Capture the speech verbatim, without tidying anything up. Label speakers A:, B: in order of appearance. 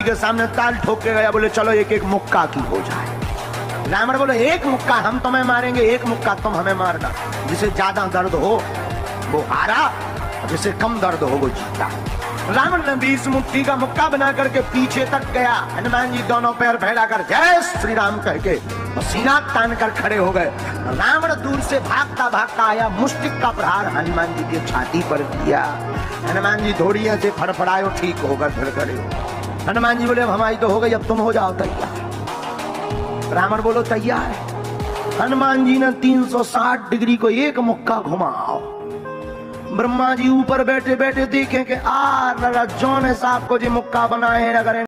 A: के सामने ताल ठोक के गया, बोले चलो एक एक मुक्का की हो जाए। रावण बोले एक मुक्का हम तुम्हें मारेंगे, एक मुक्का तुम हमें मारना। जिसे ज्यादा दर्द हो वो हारा, जिसे कम दर्द हो वो जीता। रावण ने बीस मुट्ठी का मुक्का बना करके पीछे तक गया। हनुमान जी दोनों पैर फैला कर जय श्री राम कह के सीना तान कर खड़े हो गए। रावण दूर से भागता भागता आया, मुष्टिक का प्रहार हनुमान जी की छाती पर दिया। हनुमान जी धोड़ियां से फड़फड़ाए, ठीक होकर फिर खड़े हो। हनुमान जी बोले अब हमारी तो हो गई, अब तुम हो जाओ तैयार। रावण बोलो तैयार। हनुमान जी ने तीन सौ साठ डिग्री को एक मुक्का घुमाओ। ब्रह्मा जी ऊपर बैठे बैठे देखें कि आ जौन साहब को जी मुक्का बनाए अगर